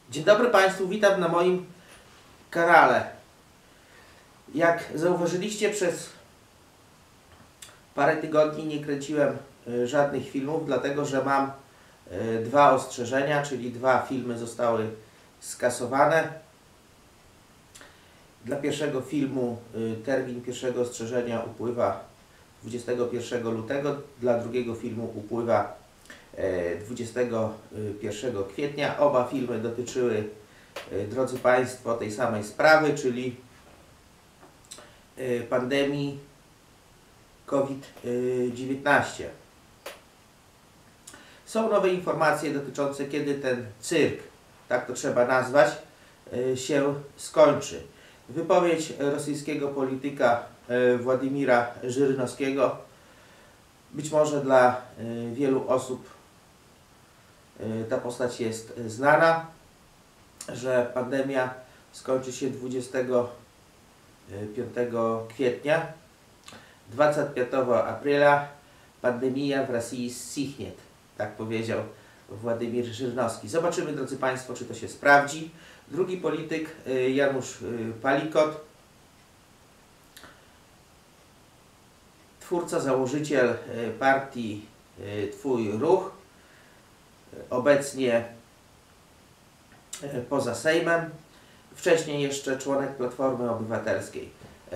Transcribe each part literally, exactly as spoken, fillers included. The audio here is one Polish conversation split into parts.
Dzień dobry Państwu, witam na moim kanale. Jak zauważyliście, przez parę tygodni nie kręciłem żadnych filmów, dlatego że mam dwa ostrzeżenia, czyli dwa filmy zostały skasowane. Dla pierwszego filmu termin pierwszego ostrzeżenia upływa dwudziestego pierwszego lutego, dla drugiego filmu upływa dwudziestego pierwszego kwietnia. Oba filmy dotyczyły, drodzy Państwo, tej samej sprawy, czyli pandemii COVID dziewiętnaście. Są nowe informacje dotyczące, kiedy ten cyrk, tak to trzeba nazwać, się skończy. Wypowiedź rosyjskiego polityka Władimira Żyrynowskiego, być może dla wielu osób ta postać jest znana, że pandemia skończy się dwudziestego piątego kwietnia. двадцать пятого апреля pandemia w Rosji zsichnie, tak powiedział Władimir Żyrynowski. Zobaczymy, drodzy Państwo, czy to się sprawdzi. Drugi polityk, Janusz Palikot, twórca, założyciel partii Twój Ruch, obecnie poza Sejmem, wcześniej jeszcze członek Platformy Obywatelskiej.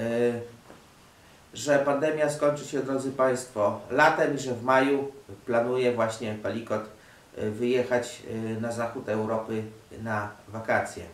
Że pandemia skończy się, drodzy Państwo, latem i że w maju planuje właśnie Palikot wyjechać na zachód Europy na wakacje.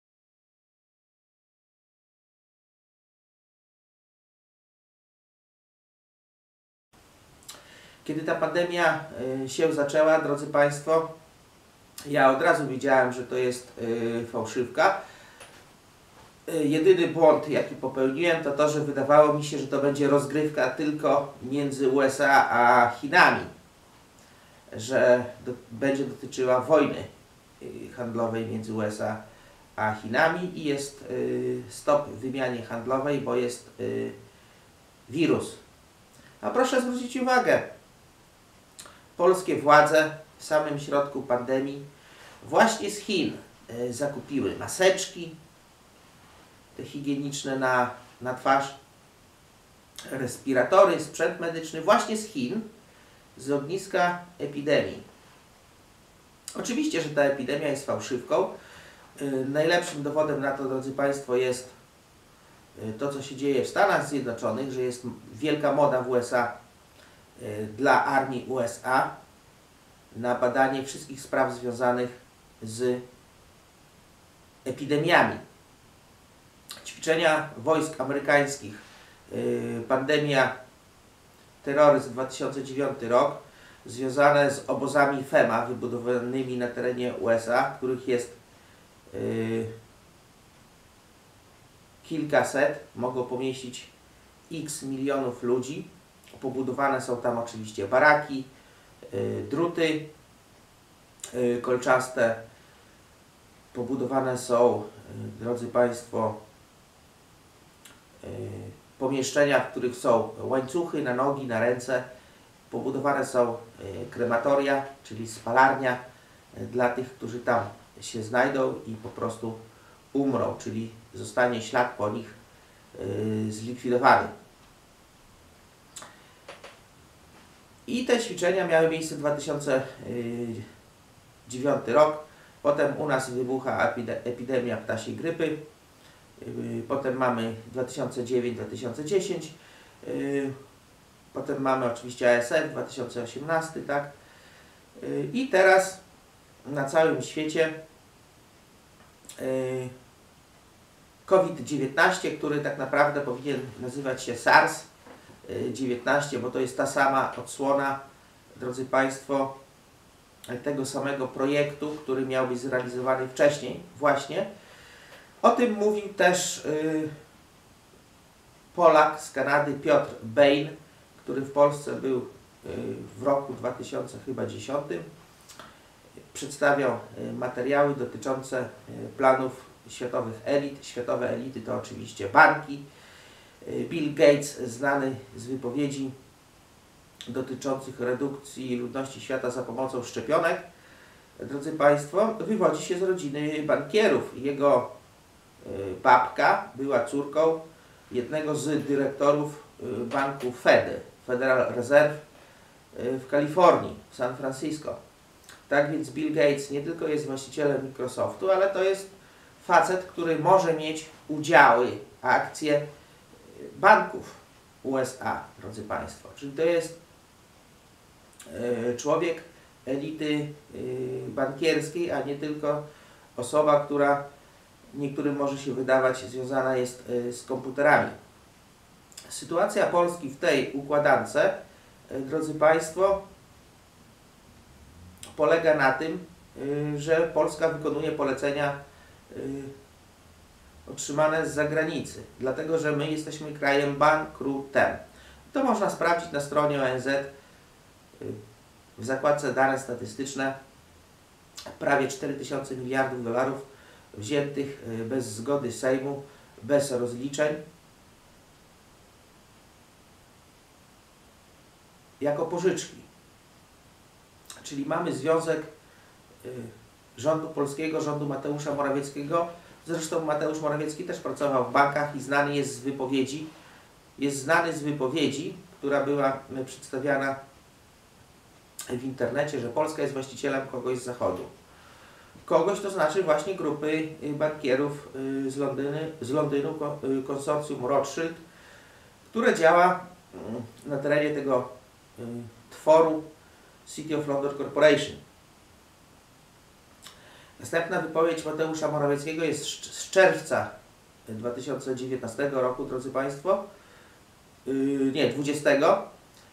Kiedy ta pandemia się zaczęła, drodzy Państwo, ja od razu wiedziałem, że to jest fałszywka. Jedyny błąd, jaki popełniłem, to to, że wydawało mi się, że to będzie rozgrywka tylko między U S A a Chinami. Że do, będzie dotyczyła wojny handlowej między U S A a Chinami i jest stop w wymianie handlowej, bo jest wirus. A proszę zwrócić uwagę, polskie władze w samym środku pandemii właśnie z Chin zakupiły maseczki, te higieniczne na, na twarz, respiratory, sprzęt medyczny, właśnie z Chin, z ogniska epidemii. Oczywiście, że ta epidemia jest fałszywką. Najlepszym dowodem na to, drodzy Państwo, jest to, co się dzieje w Stanach Zjednoczonych, że jest wielka moda w U S A dla armii U S A na badanie wszystkich spraw związanych z epidemiami. Ćwiczenia wojsk amerykańskich, pandemia, terroryzm, dwa tysiące dziewiąty rok, związane z obozami FEMA wybudowanymi na terenie U S A, których jest yy, kilkaset, mogą pomieścić x milionów ludzi. Pobudowane są tam oczywiście baraki, yy, druty yy, kolczaste, pobudowane są, yy, drodzy Państwo, yy, pomieszczenia, w których są łańcuchy na nogi, na ręce. Pobudowane są krematoria, czyli spalarnia dla tych, którzy tam się znajdą i po prostu umrą, czyli zostanie ślad po nich zlikwidowany. I te ćwiczenia miały miejsce w dwa tysiące dziewiąty rok. Potem u nas wybucha epidemia ptasiej grypy. Potem mamy dwa tysiące dziewiąty do dwa tysiące dziesiątego. Potem mamy oczywiście A S F dwa tysiące osiemnasty, tak? I teraz na całym świecie COVID dziewiętnaście, który tak naprawdę powinien nazywać się SARS dziewiętnaście, bo to jest ta sama odsłona, drodzy Państwo, tego samego projektu, który miał być zrealizowany wcześniej właśnie. O tym mówił też Polak z Piotr Bejn, który w Polsce był w roku dwa tysiące dziesiątym. Przedstawiał materiały dotyczące planów światowych elit. Światowe elity to oczywiście banki. Bill Gates, znany z wypowiedzi dotyczących redukcji ludności świata za pomocą szczepionek, drodzy Państwo, wywodzi się z rodziny bankierów. Jego babka była córką jednego z dyrektorów banku Fed, Federal Reserve w Kalifornii, w San Francisco. Tak więc Bill Gates nie tylko jest właścicielem Microsoftu, ale to jest facet, który może mieć udziały, akcje banków U S A, drodzy Państwo. Czyli to jest człowiek elity bankierskiej, a nie tylko osoba, która niektórym może się wydawać związana jest z komputerami. Sytuacja Polski w tej układance, drodzy Państwo, polega na tym, że Polska wykonuje polecenia otrzymane z zagranicy, dlatego że my jesteśmy krajem bankrutem. To można sprawdzić na stronie O N Z w zakładce dane statystyczne. Prawie cztery tysiące miliardów dolarów wziętych bez zgody Sejmu, bez rozliczeń, jako pożyczki. Czyli mamy związek rządu polskiego, rządu Mateusza Morawieckiego. Zresztą Mateusz Morawiecki też pracował w bankach i znany jest z wypowiedzi, jest znany z wypowiedzi, która była przedstawiana w internecie, że Polska jest właścicielem kogoś z Zachodu. Kogoś to znaczy właśnie grupy bankierów z Londynu, z Londynu konsorcjum Rothschild, które działa na terenie tego tworu City of London Corporation. Następna wypowiedź Mateusza Morawieckiego jest z czerwca dwa tysiące dziewiętnastego roku, drodzy Państwo, yy, nie, dwudziestego,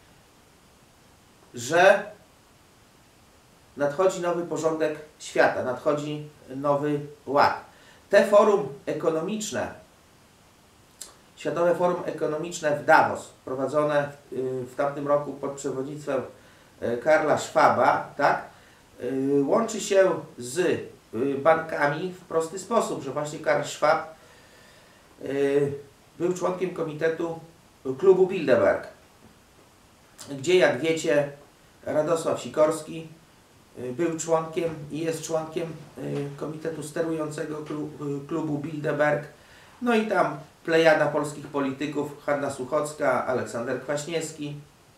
że nadchodzi nowy porządek świata, nadchodzi nowy ład. Te forum ekonomiczne, Światowe Forum Ekonomiczne w Davos, prowadzone w, yy, w tamtym roku pod przewodnictwem yy, Karla Schwaba, tak, yy, łączy się z bankami w prosty sposób, że właśnie Karl Schwab yy, był członkiem komitetu klubu Bilderberg, gdzie, jak wiecie, Radosław Sikorski yy, był członkiem i jest członkiem yy, komitetu sterującego klu, yy, klubu Bilderberg. No i tam plejada polskich polityków, Hanna Suchocka, Aleksander Kwaśniewski,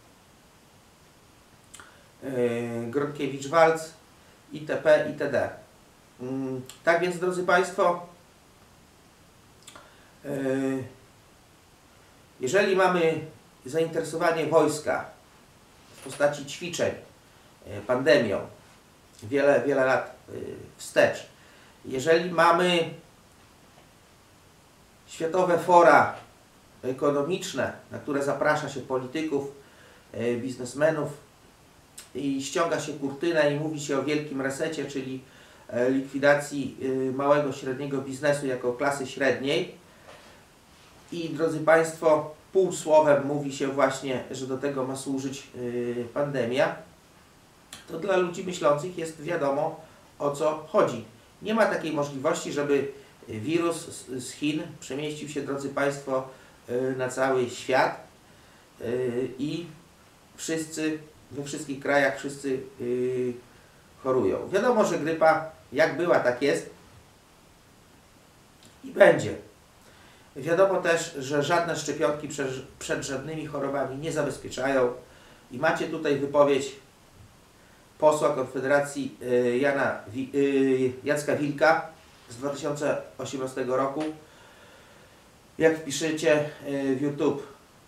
yy, Gronkiewicz-Waltz, itp., itd. Tak więc, drodzy Państwo, jeżeli mamy zainteresowanie wojska w postaci ćwiczeń pandemią wiele, wiele lat wstecz, jeżeli mamy światowe fora ekonomiczne, na które zaprasza się polityków, biznesmenów i ściąga się kurtynę i mówi się o wielkim resecie, czyli likwidacji małego, średniego biznesu jako klasy średniej i, drodzy Państwo, półsłowem mówi się właśnie, że do tego ma służyć pandemia, to dla ludzi myślących jest wiadomo, o co chodzi. Nie ma takiej możliwości, żeby wirus z Chin przemieścił się, drodzy Państwo, na cały świat i wszyscy, we wszystkich krajach wszyscy chorują. Wiadomo, że grypa jak była, tak jest i będzie. Wiadomo też, że żadne szczepionki przed, przed żadnymi chorobami nie zabezpieczają i macie tutaj wypowiedź posła Konfederacji Jana, Jacka Wilka z dwa tysiące osiemnastego roku. Jak wpiszecie w YouTube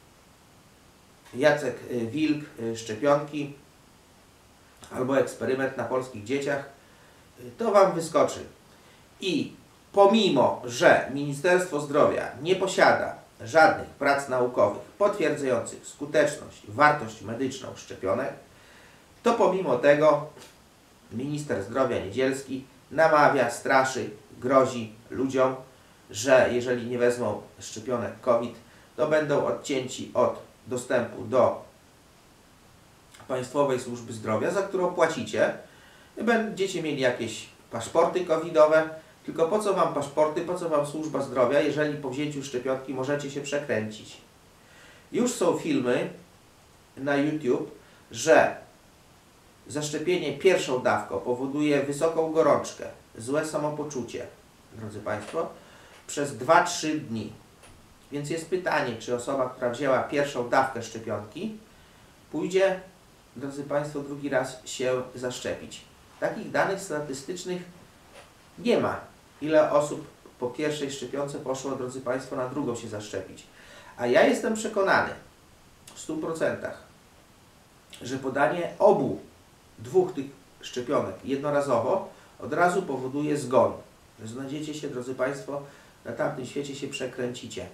Jacek Wilk, szczepionki albo eksperyment na polskich dzieciach, to Wam wyskoczy. I pomimo, że Ministerstwo Zdrowia nie posiada żadnych prac naukowych potwierdzających skuteczność, wartość medyczną szczepionek, to pomimo tego minister zdrowia Niedzielski namawia, straszy, grozi ludziom, że jeżeli nie wezmą szczepionek COVID, to będą odcięci od dostępu do Państwowej Służby Zdrowia, za którą płacicie. Będziecie mieli jakieś paszporty covidowe, tylko po co Wam paszporty, po co Wam służba zdrowia, jeżeli po wzięciu szczepionki możecie się przekręcić. Już są filmy na YouTube, że zaszczepienie pierwszą dawką powoduje wysoką gorączkę, złe samopoczucie, drodzy Państwo, przez dwa trzy dni. Więc jest pytanie, czy osoba, która wzięła pierwszą dawkę szczepionki, pójdzie, drodzy Państwo, drugi raz się zaszczepić. Takich danych statystycznych nie ma. Ile osób po pierwszej szczepionce poszło, drodzy Państwo, na drugą się zaszczepić. A ja jestem przekonany w stu procentach, że podanie obu dwóch tych szczepionek jednorazowo od razu powoduje zgon. Znajdziecie się, drodzy Państwo, na tamtym świecie się przekręcicie.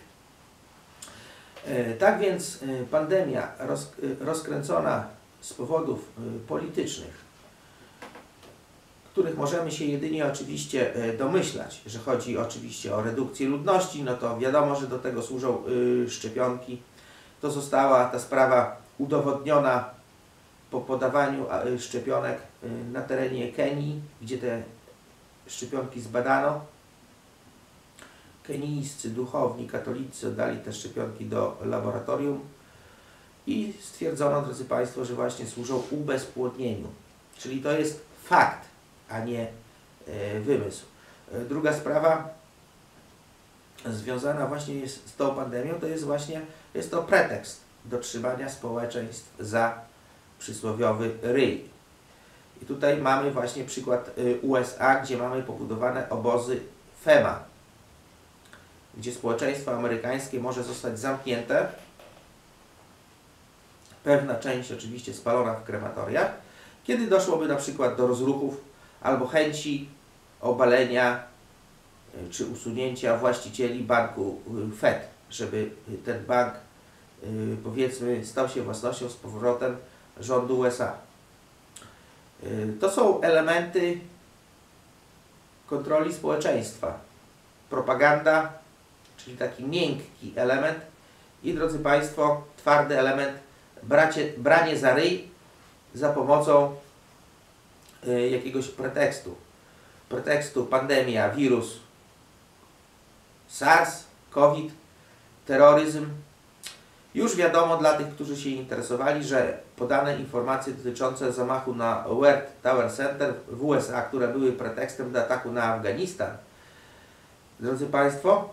Tak więc pandemia roz, rozkręcona z powodów politycznych, których możemy się jedynie oczywiście domyślać, że chodzi oczywiście o redukcję ludności, no to wiadomo, że do tego służą szczepionki. To została ta sprawa udowodniona po podawaniu szczepionek na terenie Kenii, gdzie te szczepionki zbadano. Kenijscy duchowni, katolicy oddali te szczepionki do laboratorium i stwierdzono, drodzy Państwo, że właśnie służą ubezpłodnieniu. Czyli to jest fakt, a nie e, wymysł. E, druga sprawa związana właśnie jest z tą pandemią, to jest właśnie jest to pretekst do trzymania społeczeństw za przysłowiowy ryj. I tutaj mamy właśnie przykład U S A, gdzie mamy pobudowane obozy FEMA, gdzie społeczeństwo amerykańskie może zostać zamknięte, pewna część oczywiście spalona w krematoriach, kiedy doszłoby na przykład do rozruchów albo chęci obalenia czy usunięcia właścicieli banku Fed, żeby ten bank, powiedzmy, stał się własnością z powrotem rządu U S A. To są elementy kontroli społeczeństwa. Propaganda, czyli taki miękki element i, drodzy Państwo, twardy element, bracie, branie za ryj za pomocą y, jakiegoś pretekstu. Pretekstu pandemia, wirus, SARS, COVID, terroryzm. Już wiadomo dla tych, którzy się interesowali, że podane informacje dotyczące zamachu na World Trade Center w U S A, które były pretekstem do ataku na Afganistan, drodzy Państwo,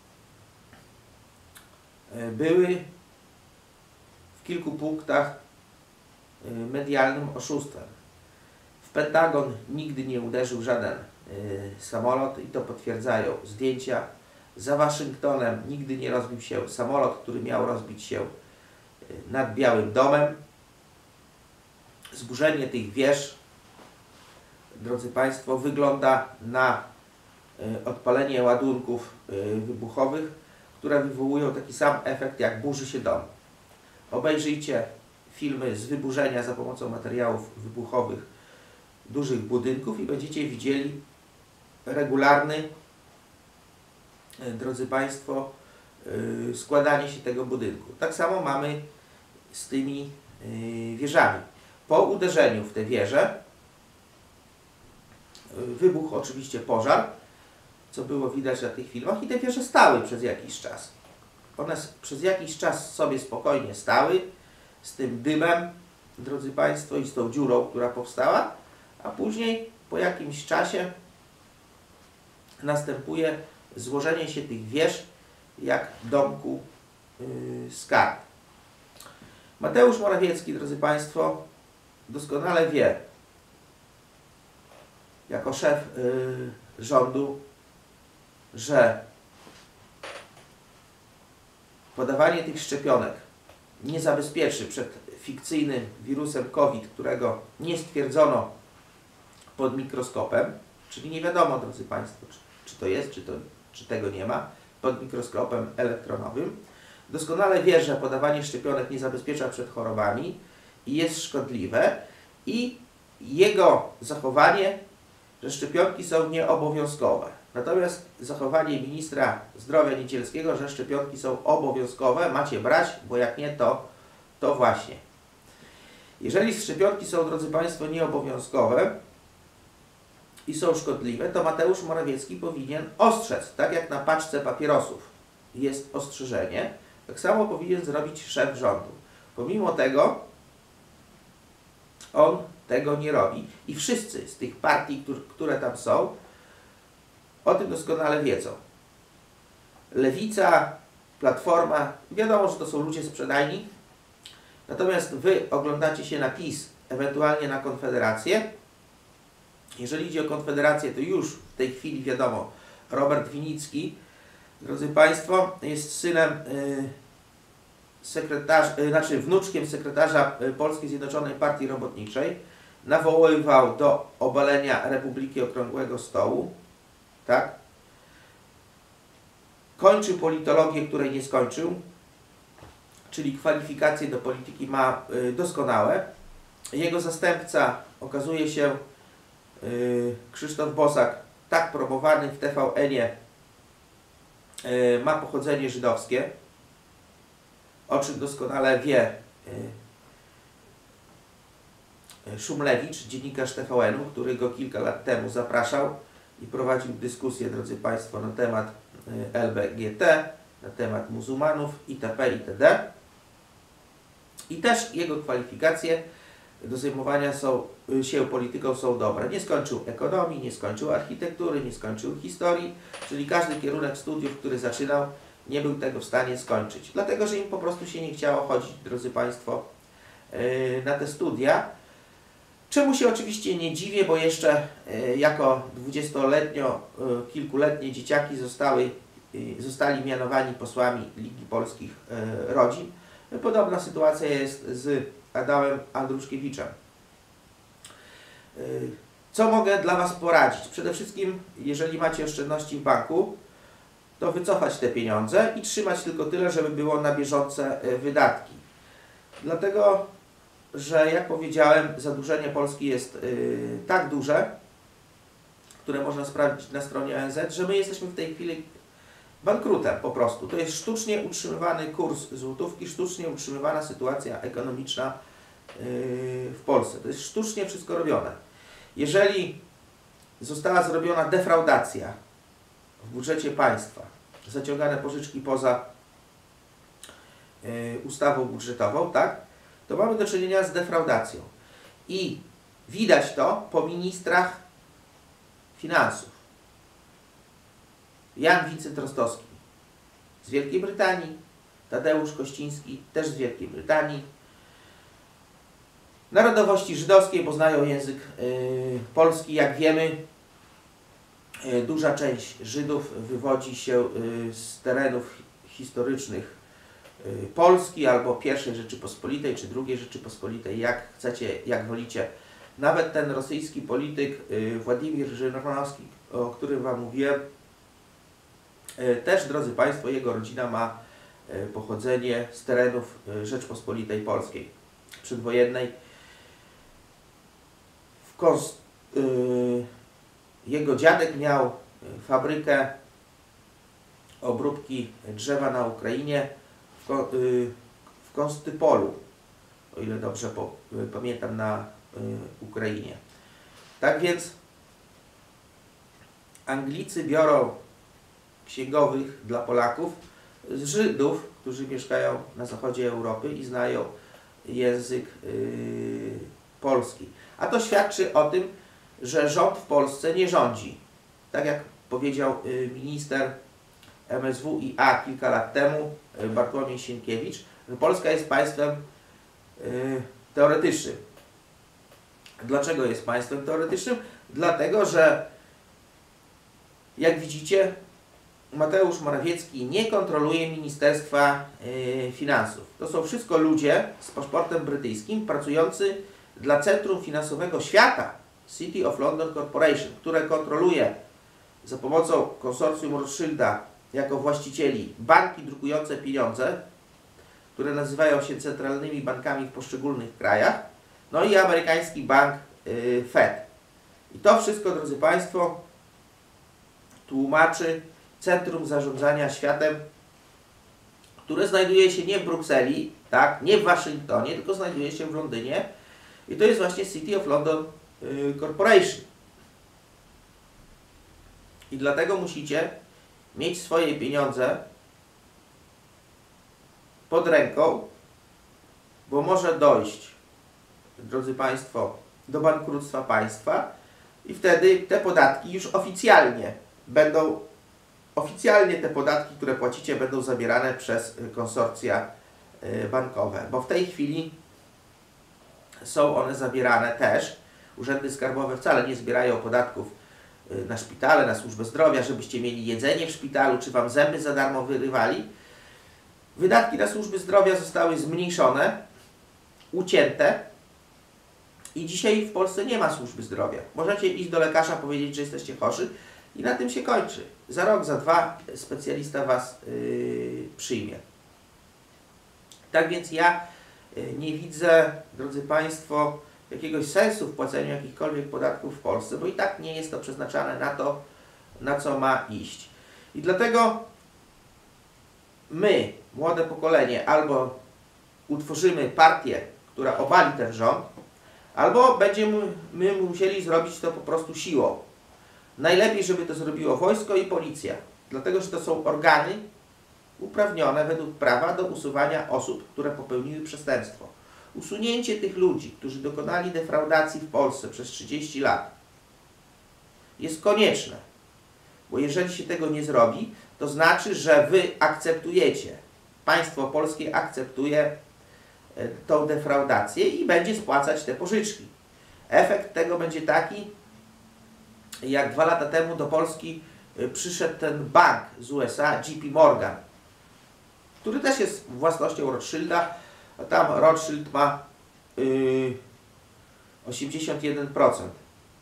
były w kilku punktach medialnym oszustwem. W Pentagon nigdy nie uderzył żaden samolot i to potwierdzają zdjęcia. Za Waszyngtonem nigdy nie rozbił się samolot, który miał rozbić się nad Białym Domem. Zburzenie tych wież, drodzy Państwo, wygląda na odpalenie ładunków wybuchowych, które wywołują taki sam efekt, jak burzy się dom. Obejrzyjcie filmy z wyburzenia za pomocą materiałów wybuchowych dużych budynków i będziecie widzieli regularny, drodzy Państwo, składanie się tego budynku. Tak samo mamy z tymi wieżami. Po uderzeniu w te wieże wybuchł oczywiście pożar, co było widać na tych filmach, i te wieże stały przez jakiś czas. One przez jakiś czas sobie spokojnie stały z tym dymem, drodzy Państwo, i z tą dziurą, która powstała, a później po jakimś czasie następuje złożenie się tych wież jak domku yy, z kart. Mateusz Morawiecki, drodzy Państwo, doskonale wie, jako szef yy, rządu, że podawanie tych szczepionek nie zabezpieczy przed fikcyjnym wirusem COVID, którego nie stwierdzono pod mikroskopem, czyli nie wiadomo, drodzy Państwo, czy, czy to jest, czy, to, czy tego nie ma, pod mikroskopem elektronowym. Doskonale wie, że podawanie szczepionek nie zabezpiecza przed chorobami i jest szkodliwe, i jego zachowanie, że szczepionki są nieobowiązkowe. Natomiast zachowanie ministra zdrowia Niedzielskiego, że szczepionki są obowiązkowe, macie brać, bo jak nie, to, to właśnie. Jeżeli szczepionki są, drodzy Państwo, nieobowiązkowe i są szkodliwe, to Mateusz Morawiecki powinien ostrzec, tak jak na paczce papierosów jest ostrzeżenie, tak samo powinien zrobić szef rządu. Pomimo tego, On tego nie robi i wszyscy z tych partii, które tam są, o tym doskonale wiedzą. Lewica, Platforma, wiadomo, że to są ludzie sprzedajni, natomiast wy oglądacie się na PiS, ewentualnie na Konfederację. Jeżeli idzie o Konfederację, to już w tej chwili wiadomo, Robert Winnicki, drodzy Państwo, jest synem yy, sekretarza, yy, znaczy wnuczkiem sekretarza yy, Polskiej Zjednoczonej Partii Robotniczej. Nawoływał do obalenia Republiki Okrągłego Stołu, tak? Kończy politologię, której nie skończył, czyli kwalifikacje do polityki ma yy, doskonałe. Jego zastępca, okazuje się, yy, Krzysztof Bosak, tak promowany w T V N-ie, yy, ma pochodzenie żydowskie, o czym doskonale wie yy, Szumlewicz, dziennikarz T V N-u, który go kilka lat temu zapraszał i prowadził dyskusję, drodzy Państwo, na temat yy, L B G T, na temat muzułmanów itp. itd. I też jego kwalifikacje do zajmowania są, się polityką są dobre. Nie skończył ekonomii, nie skończył architektury, nie skończył historii, czyli każdy kierunek studiów, który zaczynał, nie był tego w stanie skończyć. Dlatego, że im po prostu się nie chciało chodzić, drodzy Państwo, na te studia. Czemu się oczywiście nie dziwię, bo jeszcze jako dwudziestoletnio, kilkuletnie dzieciaki zostały, zostali mianowani posłami Ligi Polskich Rodzin. Podobna sytuacja jest z Adamem Andruszkiewiczem. Co mogę dla Was poradzić? Przede wszystkim, jeżeli macie oszczędności w banku, to wycofać te pieniądze i trzymać tylko tyle, żeby było na bieżące wydatki. Dlatego, że jak powiedziałem, zadłużenie Polski jest yy, tak duże, które można sprawdzić na stronie O N Z, że my jesteśmy w tej chwili bankrutem po prostu. To jest sztucznie utrzymywany kurs złotówki, sztucznie utrzymywana sytuacja ekonomiczna yy, w Polsce. To jest sztucznie wszystko robione. Jeżeli została zrobiona defraudacja w budżecie państwa, zaciągane pożyczki poza yy, ustawą budżetową, tak, to mamy do czynienia z defraudacją. I widać to po ministrach finansów. Jan Wincent-Rostowski z Wielkiej Brytanii, Tadeusz Kościński też z Wielkiej Brytanii. Narodowości żydowskiej, bo znają język yy, polski, jak wiemy. Yy, duża część Żydów wywodzi się yy, z terenów historycznych yy, Polski albo pierwszej Rzeczypospolitej, czy drugiej Rzeczypospolitej, jak chcecie, jak wolicie. Nawet ten rosyjski polityk yy, Władimir Żyrnowski, o którym Wam mówiłem, też, drodzy Państwo, jego rodzina ma pochodzenie z terenów Rzeczpospolitej Polskiej przedwojennej. W Kons yy, jego dziadek miał fabrykę obróbki drzewa na Ukrainie w, Ko yy, w Konstypolu, o ile dobrze po yy, pamiętam, na yy, Ukrainie. Tak więc Anglicy biorą księgowych dla Polaków z Żydów, którzy mieszkają na zachodzie Europy i znają język yy, polski. A to świadczy o tym, że rząd w Polsce nie rządzi. Tak jak powiedział yy, minister M S W i A kilka lat temu, yy, Bartłomiej Sienkiewicz, że Polska jest państwem yy, teoretycznym. Dlaczego jest państwem teoretycznym? Dlatego, że jak widzicie, Mateusz Morawiecki nie kontroluje Ministerstwa yy, Finansów. To są wszystko ludzie z paszportem brytyjskim pracujący dla Centrum Finansowego Świata, City of London Corporation, które kontroluje za pomocą konsorcjum Rothschilda jako właścicieli banki drukujące pieniądze, które nazywają się centralnymi bankami w poszczególnych krajach, no i amerykański bank yy, Fed. I to wszystko, drodzy Państwo, tłumaczy Centrum Zarządzania Światem, które znajduje się nie w Brukseli, tak, nie w Waszyngtonie, tylko znajduje się w Londynie. I to jest właśnie City of London y, Corporation. I dlatego musicie mieć swoje pieniądze pod ręką, bo może dojść drodzy Państwo, do bankructwa państwa i wtedy te podatki już oficjalnie będą, oficjalnie te podatki, które płacicie, będą zabierane przez konsorcja bankowe, bo w tej chwili są one zabierane też. Urzędy skarbowe wcale nie zbierają podatków na szpitale, na służbę zdrowia, żebyście mieli jedzenie w szpitalu, czy Wam zęby za darmo wyrywali. Wydatki na służby zdrowia zostały zmniejszone, ucięte i dzisiaj w Polsce nie ma służby zdrowia. Możecie iść do lekarza, powiedzieć, że jesteście chorzy i na tym się kończy. Za rok, za dwa specjalista Was yy, przyjmie. Tak więc ja yy, nie widzę, drodzy Państwo, jakiegoś sensu w płaceniu jakichkolwiek podatków w Polsce, bo i tak nie jest to przeznaczane na to, na co ma iść. I dlatego my, młode pokolenie, albo utworzymy partię, która obali ten rząd, albo będziemy my musieli zrobić to po prostu siłą. Najlepiej, żeby to zrobiło wojsko i policja, dlatego że to są organy uprawnione według prawa do usuwania osób, które popełniły przestępstwo. Usunięcie tych ludzi, którzy dokonali defraudacji w Polsce przez trzydzieści lat, jest konieczne, bo jeżeli się tego nie zrobi, to znaczy, że Wy akceptujecie, państwo polskie akceptuje tą defraudację i będzie spłacać te pożyczki. Efekt tego będzie taki, jak dwa lata temu do Polski przyszedł ten bank z U S A, J P Morgan, który też jest własnością Rothschilda, a tam Rothschild ma yy, osiemdziesiąt jeden procent.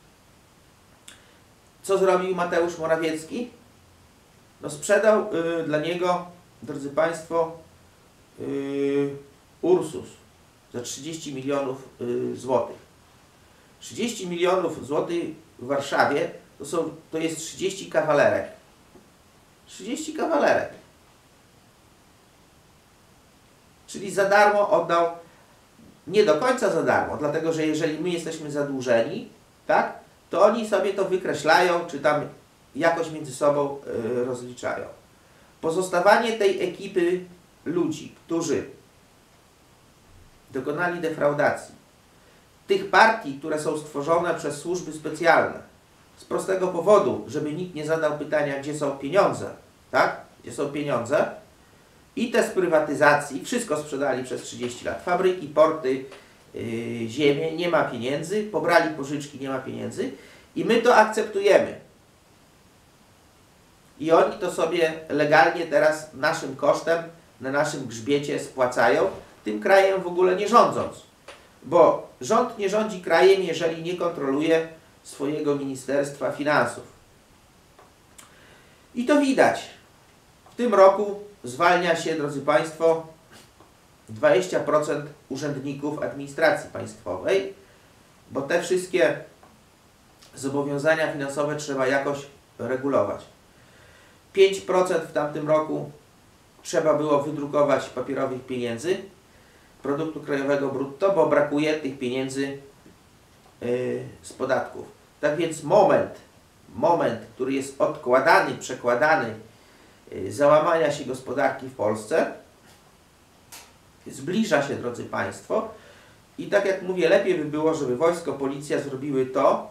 Co zrobił Mateusz Morawiecki? No sprzedał yy, dla niego, drodzy Państwo, yy, Ursus za trzydzieści milionów yy, złotych. trzydzieści milionów złotych w Warszawie to, są, to jest trzydzieści kawalerek. trzydzieści kawalerek. Czyli za darmo oddał, nie do końca za darmo, dlatego że jeżeli my jesteśmy zadłużeni, tak, to oni sobie to wykreślają, czy tam jakoś między sobą yy, rozliczają. Pozostawanie tej ekipy ludzi, którzy dokonali defraudacji, tych partii, które są stworzone przez służby specjalne, z prostego powodu, żeby nikt nie zadał pytania, gdzie są pieniądze, tak, gdzie są pieniądze, i te z prywatyzacji, wszystko sprzedali przez trzydzieści lat. Fabryki, porty, yy, ziemię, nie ma pieniędzy, pobrali pożyczki, nie ma pieniędzy i my to akceptujemy. I oni to sobie legalnie teraz naszym kosztem, na naszym grzbiecie spłacają, tym krajem w ogóle nie rządząc. Bo rząd nie rządzi krajem, jeżeli nie kontroluje swojego Ministerstwa Finansów. I to widać. W tym roku zwalnia się, drodzy Państwo, dwadzieścia procent urzędników administracji państwowej, bo te wszystkie zobowiązania finansowe trzeba jakoś regulować. pięć procent w tamtym roku trzeba było wydrukować papierowych pieniędzy, produktu krajowego brutto, bo brakuje tych pieniędzy yy, z podatków. Tak więc moment, moment, który jest odkładany, przekładany, załamania się gospodarki w Polsce zbliża się, drodzy Państwo, i tak jak mówię, lepiej by było, żeby wojsko, policja zrobiły to,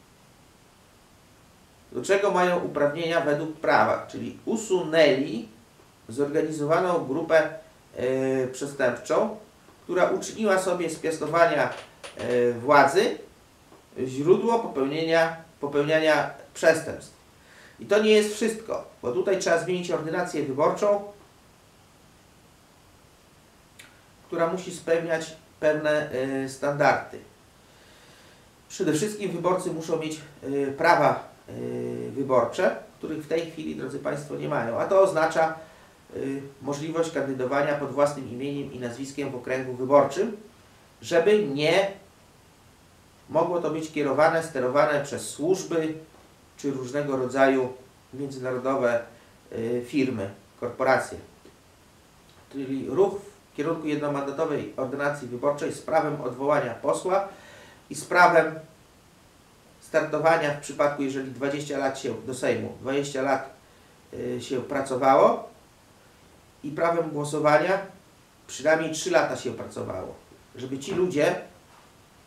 do czego mają uprawnienia według prawa, czyli usunęli zorganizowaną grupę yy, przestępczą, która uczyniła sobie z piastowania yy, władzy źródło popełnienia, popełniania przestępstw. I to nie jest wszystko, bo tutaj trzeba zmienić ordynację wyborczą, która musi spełniać pewne y, standardy. Przede wszystkim wyborcy muszą mieć y, prawa y, wyborcze, których w tej chwili, drodzy Państwo, nie mają. A to oznacza y, możliwość kandydowania pod własnym imieniem i nazwiskiem w okręgu wyborczym, żeby nie mogło to być kierowane, sterowane przez służby, czy różnego rodzaju międzynarodowe y, firmy, korporacje. Czyli ruch w kierunku jednomandatowej ordynacji wyborczej z prawem odwołania posła i z prawem startowania w przypadku, jeżeli dwadzieścia lat się do Sejmu, dwadzieścia lat y, się pracowało i prawem głosowania przynajmniej trzy lata się pracowało. Żeby ci ludzie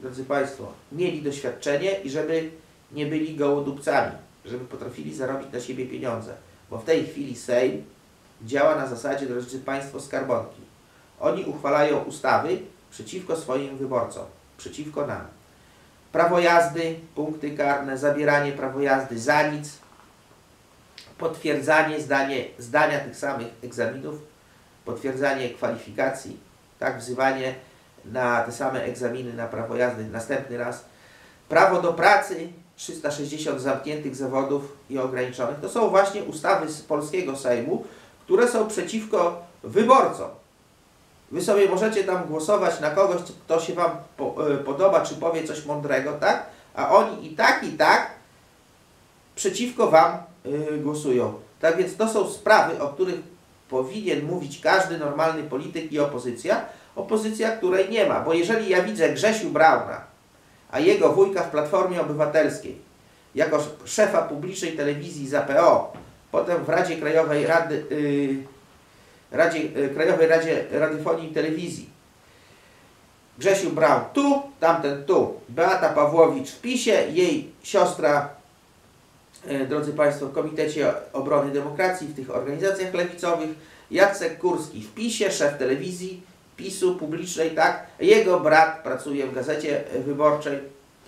drodzy Państwo, mieli doświadczenie i żeby nie byli gołodupcami, żeby potrafili zarobić na siebie pieniądze. Bo w tej chwili Sejm działa na zasadzie, drodzy Państwo, skarbonki. Oni uchwalają ustawy przeciwko swoim wyborcom, przeciwko nam. Prawo jazdy, punkty karne, zabieranie prawo jazdy za nic, potwierdzanie zdanie, zdania tych samych egzaminów, potwierdzanie kwalifikacji, tak, wzywanie na te same egzaminy na prawo jazdy następny raz. Prawo do pracy, trzysta sześćdziesiąt zamkniętych zawodów i ograniczonych. To są właśnie ustawy z polskiego Sejmu, które są przeciwko wyborcom. Wy sobie możecie tam głosować na kogoś, kto się Wam po, y, podoba, czy powie coś mądrego, tak? A oni i tak, i tak przeciwko Wam y, głosują. Tak więc to są sprawy, o których powinien mówić każdy normalny polityk i opozycja. Opozycja, której nie ma. Bo jeżeli ja widzę Grzesiu Brauna, a jego wujka w Platformie Obywatelskiej, jako szefa publicznej telewizji za P O, potem w Radzie Krajowej Rady, yy, Radzie, yy, Krajowej Radzie Radiofonii i Telewizji, Grzesiu Braun tu, tamten tu, Beata Pawłowicz w PiSie, jej siostra, yy, drodzy Państwo, w Komitecie Obrony Demokracji, w tych organizacjach lewicowych, Jacek Kurski w PiSie, szef telewizji PiSu publicznej, tak? Jego brat pracuje w Gazecie Wyborczej.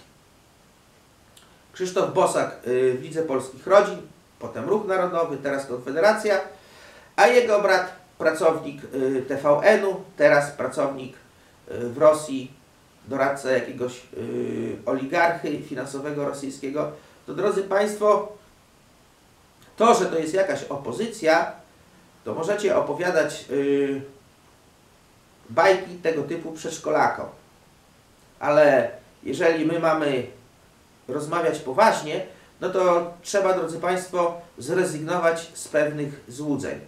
Krzysztof Bosak w Lidze Polskich Rodzin, potem Ruch Narodowy, teraz Konfederacja, a jego brat pracownik T V N-u, teraz pracownik w Rosji, doradca jakiegoś oligarchy finansowego rosyjskiego. To drodzy Państwo, to, że to jest jakaś opozycja, to możecie opowiadać yy, bajki tego typu przedszkolakom. Ale jeżeli my mamy rozmawiać poważnie, no to trzeba, drodzy Państwo, zrezygnować z pewnych złudzeń.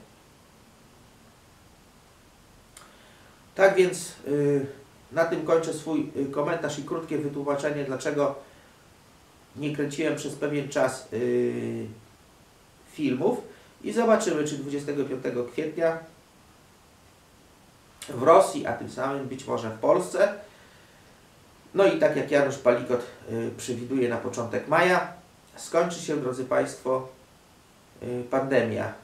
Tak więc yy, na tym kończę swój komentarz i krótkie wytłumaczenie, dlaczego nie kręciłem przez pewien czas yy, filmów i zobaczymy, czy dwudziestego piątego kwietnia w Rosji, a tym samym być może w Polsce, no i tak jak Janusz Palikot y, przewiduje na początek maja, skończy się, drodzy Państwo, y, pandemia